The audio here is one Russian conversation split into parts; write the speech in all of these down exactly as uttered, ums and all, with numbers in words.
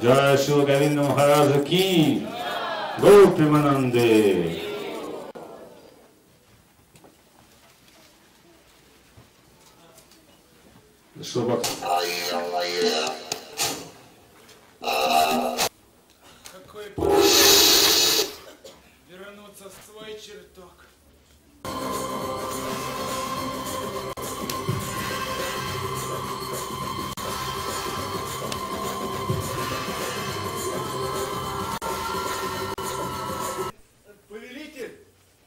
जय श्री गोविंद महाराज की गौर प्रेमानंदे। Какой повод вернуться в свой чертог. Повелитель,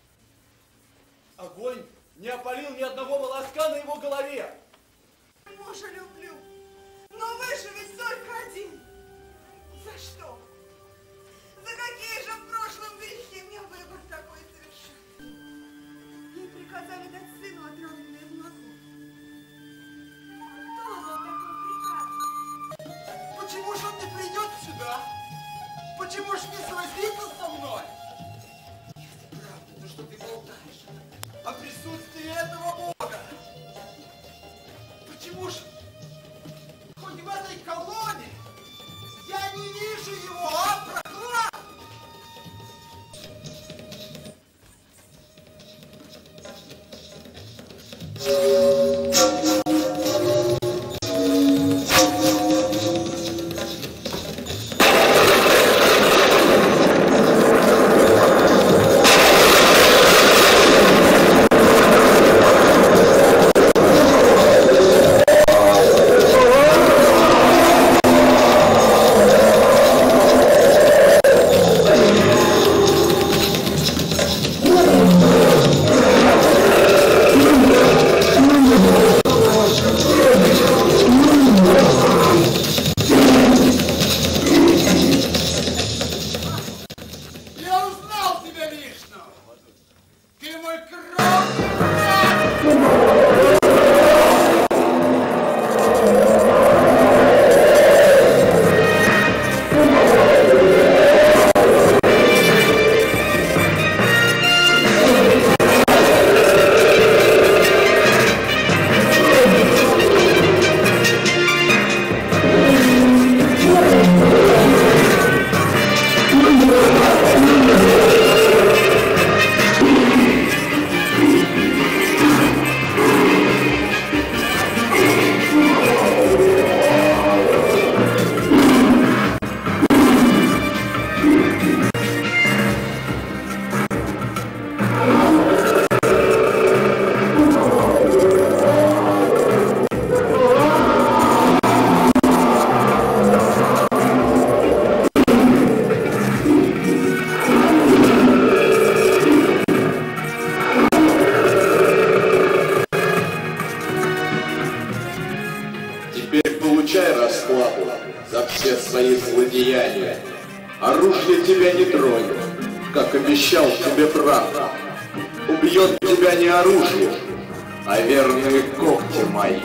огонь не опалил ни одного волоска на его голове. Мужа люблю, но выживет только один. За что? За какие же в прошлом грехи мне выбор такой совершить? Ей приказали дать сыну отравленное молоко. Кто дал такой приказ? Почему же он не придет сюда? Почему же не согласится со мной? Если правда, то что ты болтаешь о присутствии этого Бога? Почему же хоть в этой колонне я не вижу его, а проклад? Оружие тебя не тронет, как обещал тебе брат. Убьет тебя не оружие, а верные когти мои.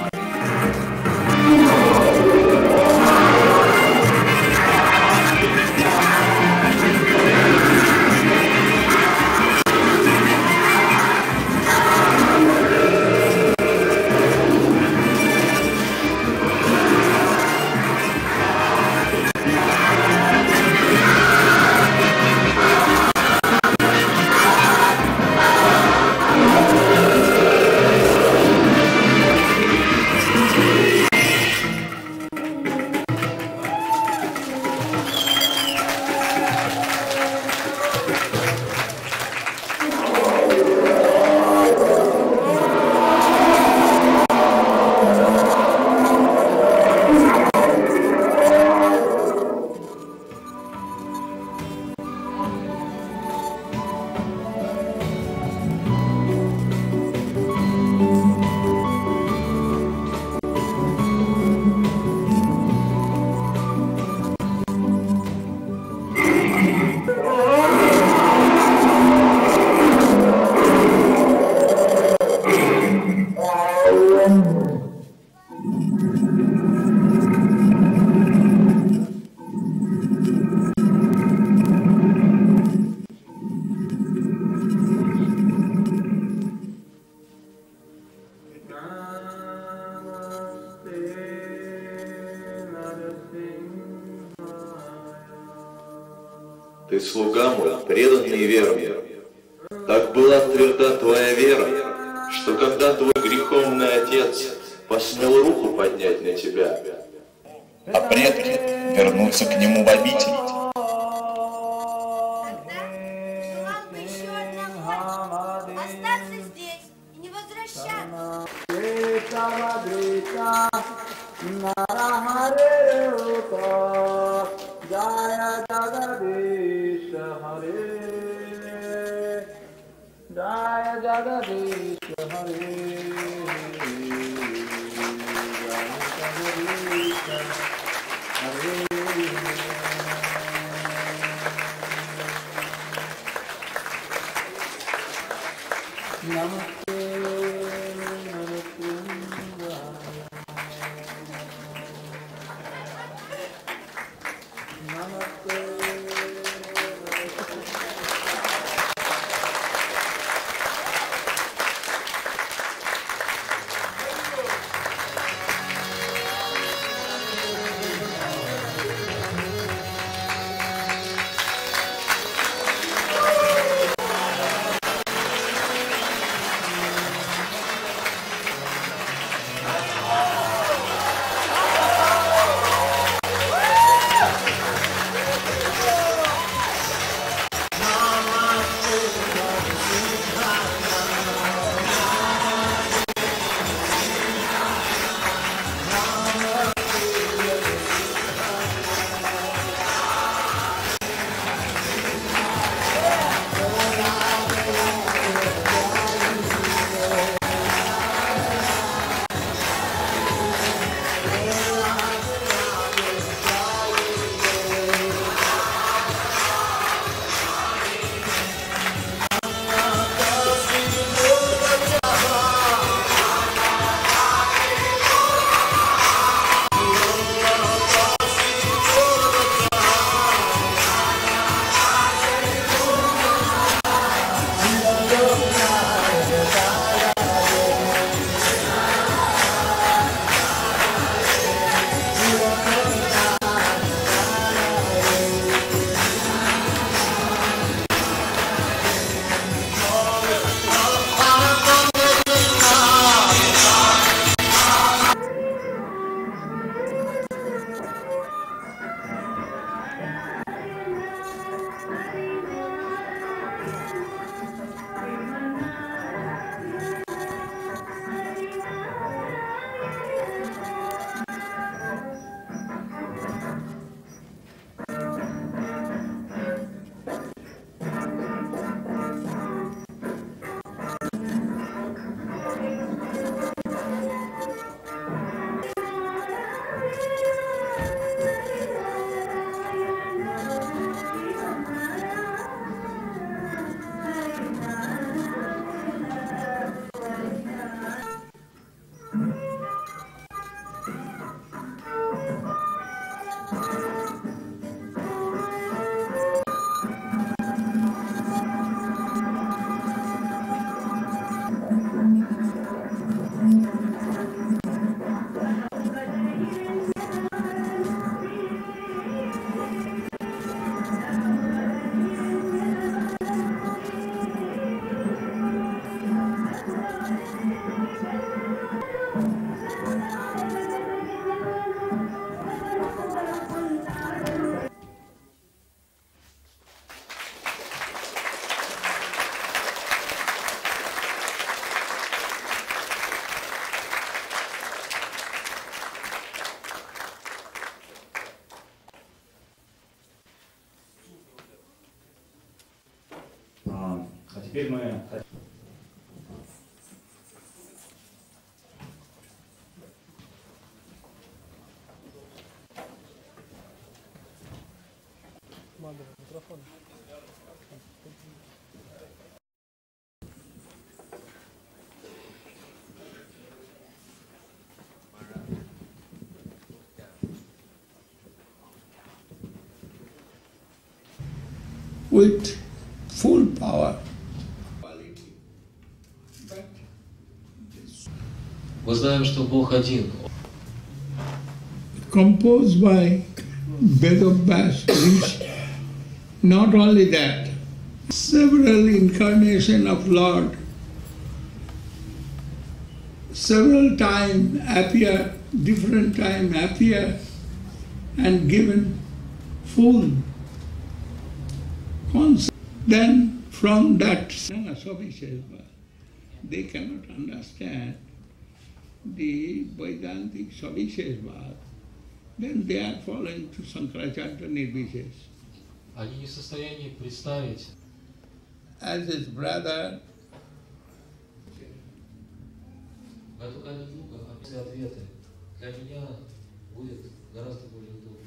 слуга мой, преданный и верный. Так была тверда твоя вера, что когда твой греховный отец посмел руку поднять на тебя, а предки вернутся к нему в обитель. Тогда желал бы еще одна ночь остаться здесь и не возвращаться. Jaya Jagadish Hare, Jaya Jagadish Hare, Jaya Jagadish Hare. Namaste. Теперь мы... With full power. Мы знаем, что Бог один. Composed by Bedobas, Not only that, several incarnations of Lord, several times appear, different time appear and given full concept. Then from that they cannot understand the Vedantic Savishesvad. Then they are following to Sankaracharya Nirvishesh. Они не в состоянии представить, As his brother, в эту Кали-югу описаны ответы. Для меня будет гораздо более удобно.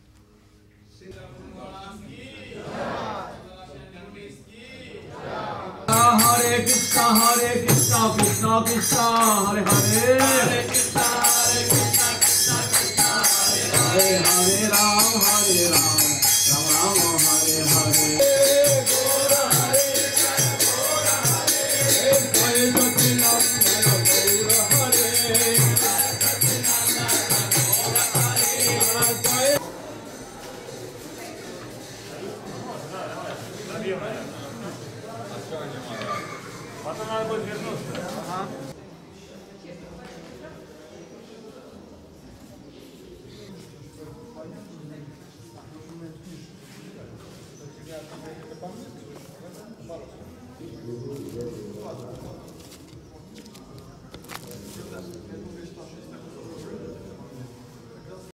Hare Krishna, Hare Krishna, Krishna Krishna, Hare Hare, Hare Krishna, Hare Krishna, Krishna Krishna, Hare Hare, Hare Ram, Hare Ram, Ram Ram, Hare Hare. Gora Hare, Gora Hare, Jai Sachidananda Gaura Hare, Sachidananda Gaura Hare. Потом надо будет вернуться. Ага.